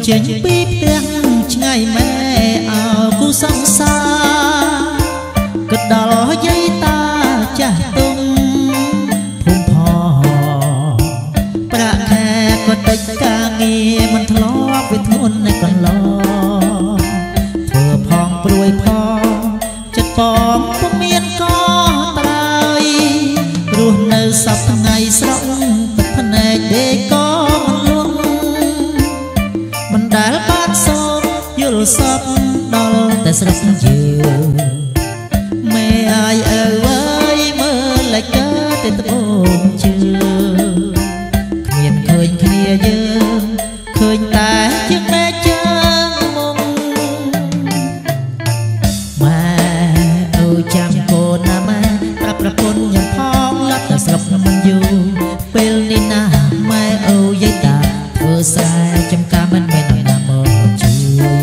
ចេញពីផ្ទះឆ្ងាយម៉ែអើគូសង្សារគិតដល់យាយតាចាស់ទុំភូមិផងប្រាក់ខែក៏តិចការងារមិនធ្លាប់វាធ្ងន់នៅកន្លងធ្វើផងព្រួយផងចិត្តបងពុំមានកត្រើយរស់នៅសពថ្ងៃស្រស់ទឹកភ្នែកដេកក៏មិនលងមិនដែលបានសូមយល់សពដល់តែស្រុកយើងមេអាយអើយមើលលេចកើតតែត្បូងជើគ្មានឃើញគ្នាយើងឃើញតែជាមេជើងមុំម៉ែអូចាំកូនណាម៉ែប្រាប់ប្រពន្ធយ៉ាងផងលត់តែស្រុកមិនយូរពេលនេះណាម៉ែអូយាយតាធ្វើស្រែចំការមិនមែនឲ្យណាមកជួយ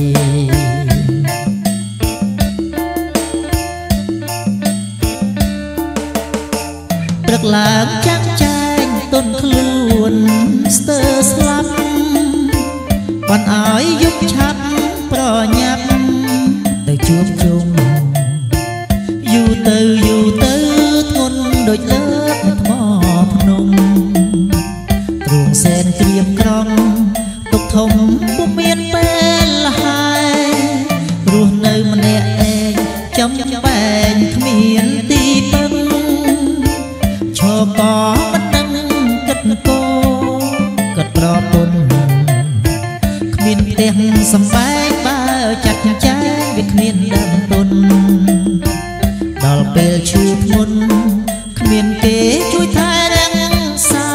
ព្រឹកឡើងចាក់ចែងទុនខ្លួនស្ទើរស្លាប់បានឲ្យយប់ឆាប់ប្រញាប់ទៅជួបជុំយូរទៅធ្ងន់ដូចលើកថ្មភ្នំទ្រូងសែនក្រៀមក្រំទុកធំពុំមានពេលហើយរស់នៅម្នាក់ឯងចំបែងគ្មានទីពឹងឈរក៏មិនដឹងគិតគោគិតប្រពន្ធគ្មានផ្ទះសំបែងបើចាត់ចែងវាគ្មានដើមទុនដល់ពេលឈឺធ្ងន់គ្មានគេជួយថែរក្សា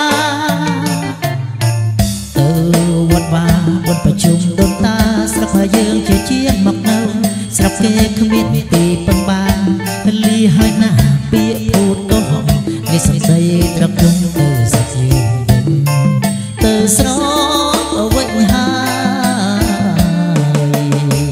ទៅវត្តវាបុណ្យប្រជុំដូនតាស្រុកយើងជាជាមកនៅស្រុកគេគ្មានទីពឹងបានលីហើយណាពាក្យพูดក៏ហំវាសន្តិត្រកឹងទៅសាច់យើងទៅស្រកវិញហើយ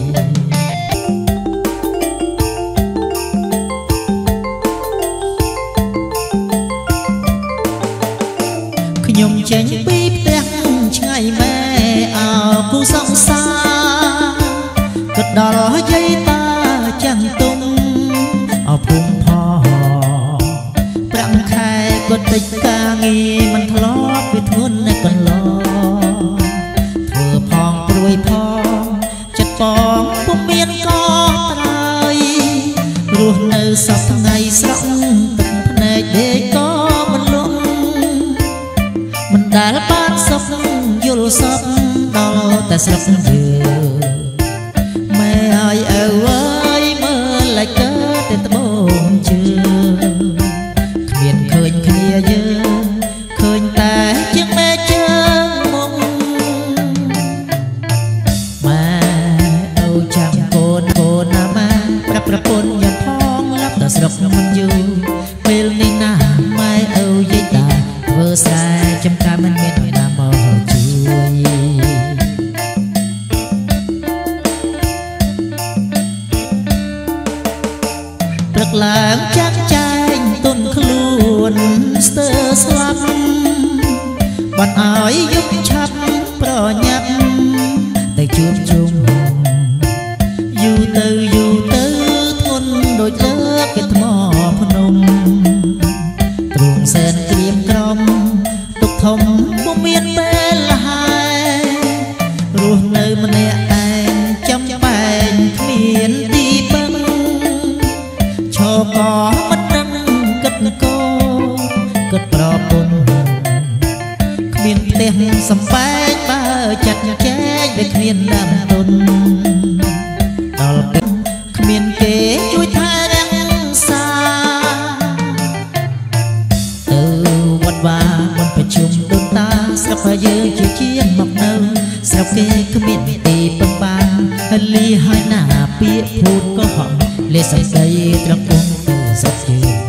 ខ្ញុំចេញពីផ្ទះឆ្ងាយម៉ែអើគូសង្សារគិតដល់យាយតាចាំងទុំអភូមិផងប្រាំខែក៏តិចការងារមិនធ្លាប់វាធ្ងន់នៅកន្លងធ្វើផងព្រួយផងចិត្តបងពុំមានកត្រើយរស់នៅសពថ្ងៃស្រស់ទឹកភ្នែកដេកក៏មិនលងមិនដែលបានសុខយល់សពដល់តែស្រុកយើងម៉ែឲ្យអើយមើលលេចកើតតែត្បូងជើគ្មានឃើញគ្នាយើងឃើញតែជាមេជើងមុំម៉ែអូចាំកូនណាម៉ែប្រាប់ប្រពន្ធយ៉ាងផងលប់តែស្រុកមិនយូរពេលនេះណាម៉ែអូយាយតាធ្វើស្រែចំការមិនមានឲ្យណាមកជួយព្រឹកឡើងចាក់ចែងទុនខ្លួនស្ទើរស្លាប់បានឲ្យយប់ឆាប់ប្រញាប់ទៅជួបជុំយូរទៅធ្ងន់ដូចលើកគេថ្មភ្នំទ្រូងសែនក្រៀមក្រំទុកធំពុំមានពេលហើយរស់នៅម្នាក់ឯងចំបែងគ្មានទីពឹងឈរក៏មិនដឹងគិតគោគិតប្រពន្ធគ្មានផ្ទះសំបែងបើចាត់ចែងវាគ្មានដើមទុនដល់ពេលគ្មានគេជួយថែរក្សាទៅវត្តវាបុណ្យប្រជុំដូនតាស្រុកយើងជាជាមកនៅស្រុកគេគ្មានទីពឹងបានលីហើយណាពាក្យพูดក៏ហំលេសស្ដីត្រកុំទៅស្រុកយើង